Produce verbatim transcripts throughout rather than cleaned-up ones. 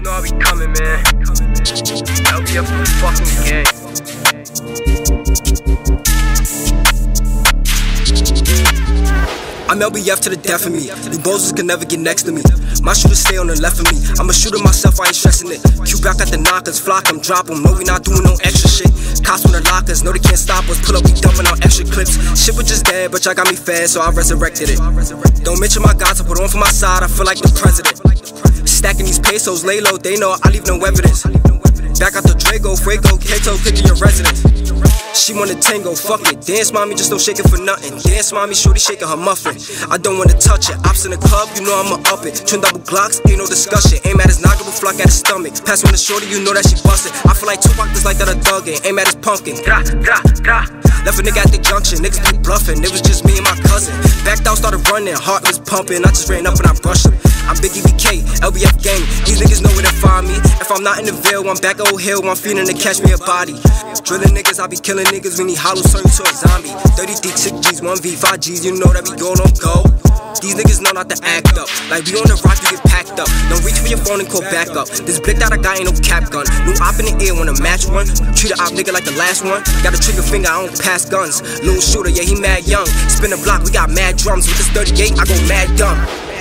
know I be coming, man. L B F the fucking gang. I'm L B F to the death of me. You bozos can never get next to me. My shooters stay on the left of me. I'm a shooter myself, I ain't stressing it. Q back at the knockers, flock them, drop them. No, we not doing no extra shit. Cops on the lockers, know they can't stop us. Pull up, we dumping out extra clips. Shit was just dead, but y'all got me fed, so I resurrected it. Don't mention my gods, I put on for my side, I feel like the president. Stacking these pesos, lay low, they know I leave no evidence. Back out the Drago, Fuego, Kato, picking your residence. She wanna tango, fuck it. Dance mommy, just don't shake it for nothing. Dance mommy, shorty shaking her muffin. I don't wanna touch it. Ops in the club, you know I'ma up it. Twin double Glocks, ain't no discussion. Aim at his noggin, but flock at his stomach. Pass on the shorty, you know that she bustin'. I feel like Tupac just like that I dug it. Aim at his pumpkin. Gra, gra, gra. Left a nigga at the junction, niggas be bluffing. It was just me and my cousin. Backed out, started running, heart was pumping. I just ran up and I brushed him. I'm Biggie B K, L B F gang. These niggas know where to find me. If I'm not in the Ville, I'm back Old Hill. I'm feeling to catch me a body. Drilling niggas, I be killing niggas. We need hollow turn to a zombie. thirty-three six G's, one V, five G's. You know that we go on go. These niggas know not to act up. Like we on the rock, you get packed up. Don't reach for your phone and call back up. This blick that I got ain't no cap gun. New op in the ear when a match one. Treat a op nigga like the last one. Got a trigger finger, I don't pass guns. Little shooter, yeah, he mad young. Spin a block, we got mad drums. With this thirty-eight, I go mad dumb.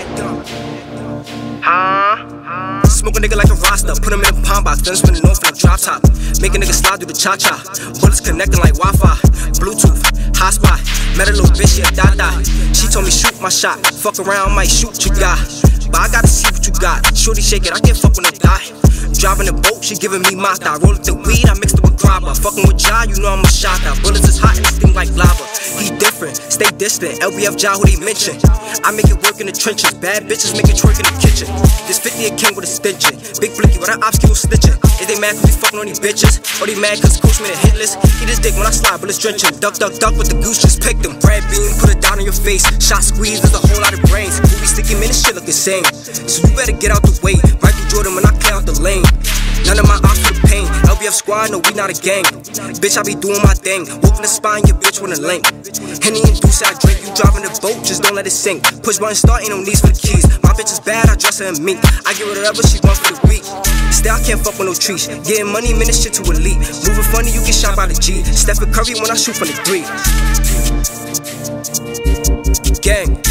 Huh? Smoke a nigga like a Rasta. Put him in a palm box, then spin it off in a drop top. Make a nigga slide through the cha-cha. Bullets connecting like Wi-Fi. Bluetooth, hotspot. Met a little bitch, yeah, da-da. She told me shoot my shot. Fuck around, might shoot you got. But I gotta see what you got. Shorty shake it, I can't fuck with no die. Driving a boat, she giving me mata. Roll up the weed, I mixed it with grabba. Fucking with Ja, you know I'm a shota. Bullets is hot and it sting like lava. He different, stay distant. L B F Ja, who they mention. I make it work in the trenches. Bad bitches make it twerk in the kitchen. This fifty a king with a stitching. Big blicky, what I ops keep stitching. Is they mad cause we fucking on these bitches? Or they mad cause coach made a hit list? Eat his dick when I slide, bullets drenching. Duck, duck, duck with the goose, just picked him. Brad beam, put it down on your face. Shot squeeze, there's a whole lot of brains. Movie sticky, man, this shit look insane. So you better get out the way. Michael Jordan when I clear out the lane. None of my ops for the pain. L B F squad, no, we not a gang. Bitch, I be doing my thing. Whooping the spine, your bitch with a link. Henny and Deuce, I drink. You driving the boat, just don't let it sink. Push button start, ain't no needs for the keys. My bitch is bad, I dress her in mink. I give her whatever she want for the week. Still, I can't fuck with no trees. Getting money, man, this shit to elite. Moving funny, you get shot by the G. Stephen Curry when I shoot from the three. Gang.